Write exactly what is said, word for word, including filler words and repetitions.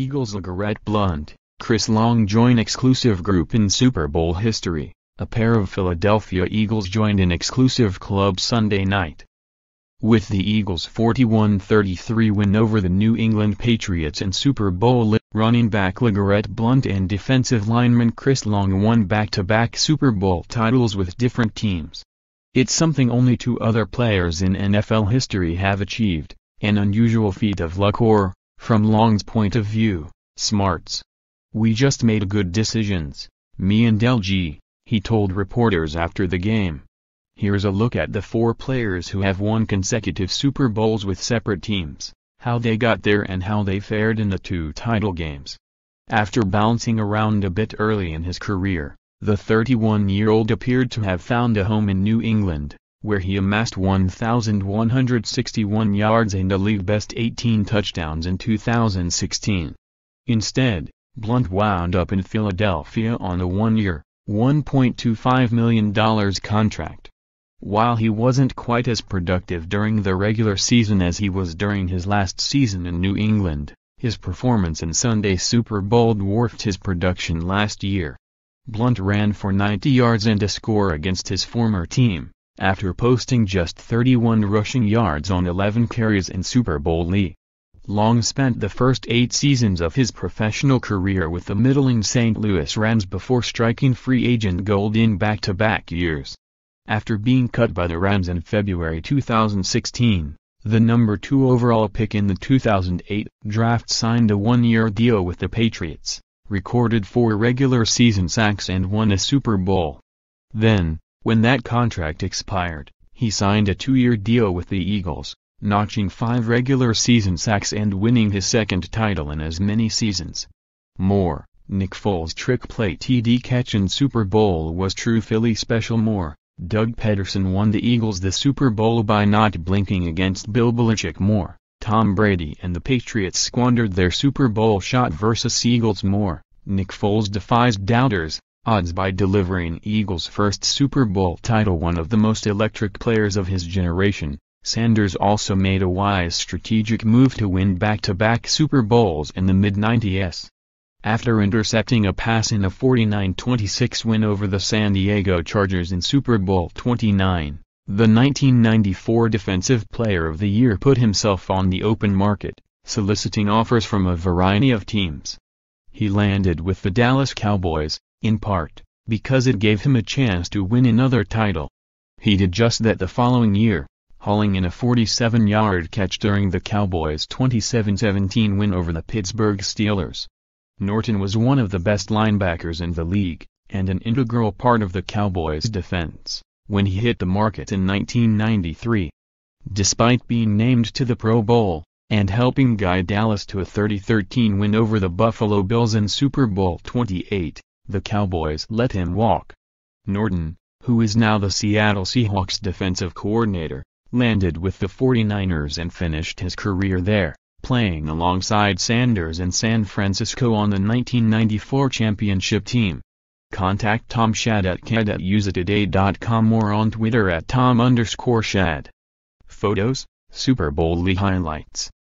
Eagles LeGarrette Blount, Chris Long join exclusive group in Super Bowl history. A pair of Philadelphia Eagles joined an exclusive club Sunday night. With the Eagles' forty-one thirty-three win over the New England Patriots in Super Bowl L I, running back LeGarrette Blount and defensive lineman Chris Long won back-to-back Super Bowl titles with different teams. It's something only two other players in N F L history have achieved, an unusual feat of luck or, from Long's point of view, smarts. "We just made good decisions, me and L G," he told reporters after the game. Here's a look at the four players who have won consecutive Super Bowls with separate teams, how they got there and how they fared in the two title games. After bouncing around a bit early in his career, the thirty-one-year-old appeared to have found a home in New England, where he amassed one thousand one hundred sixty-one yards and a league-best eighteen touchdowns in two thousand sixteen. Instead, Blount wound up in Philadelphia on a one-year, one point two five million dollars contract. While he wasn't quite as productive during the regular season as he was during his last season in New England, his performance in Sunday's Super Bowl dwarfed his production last year. Blount ran for ninety yards and a score against his former team, after posting just thirty-one rushing yards on eleven carries in Super Bowl L I. Long spent the first eight seasons of his professional career with the middling Saint Louis Rams before striking free agent gold in back-to-back years. After being cut by the Rams in February two thousand sixteen, the number two overall pick in the two thousand eight draft signed a one-year deal with the Patriots, recorded four regular season sacks and won a Super Bowl. Then, when that contract expired, he signed a two-year deal with the Eagles, notching five regular season sacks and winning his second title in as many seasons. More, Nick Foles' trick play T D catch in Super Bowl was true Philly special. More, Doug Peterson won the Eagles the Super Bowl by not blinking against Bill Belichick. More, Tom Brady and the Patriots squandered their Super Bowl shot versus Eagles. More, Nick Foles defies doubters, odds by delivering Eagles' first Super Bowl title. One of the most electric players of his generation, Sanders also made a wise strategic move to win back-to-back Super Bowls in the mid nineties. After intercepting a pass in a forty-nine twenty-six win over the San Diego Chargers in Super Bowl twenty-nine, the nineteen ninety-four Defensive Player of the Year put himself on the open market, soliciting offers from a variety of teams. He landed with the Dallas Cowboys, in part, because it gave him a chance to win another title. He did just that the following year, hauling in a forty-seven-yard catch during the Cowboys' twenty-seven seventeen win over the Pittsburgh Steelers. Norton was one of the best linebackers in the league, and an integral part of the Cowboys' defense, when he hit the market in nineteen ninety-three. Despite being named to the Pro Bowl, and helping guide Dallas to a thirty thirteen win over the Buffalo Bills in Super Bowl twenty-eight, the Cowboys let him walk. Norton, who is now the Seattle Seahawks defensive coordinator, landed with the forty-niners and finished his career there, playing alongside Sanders in San Francisco on the nineteen ninety-four championship team. Contact Tom Shad at cad at usatoday dot com or on Twitter at Tom underscore Shad. Photos, Super Bowl L I highlights.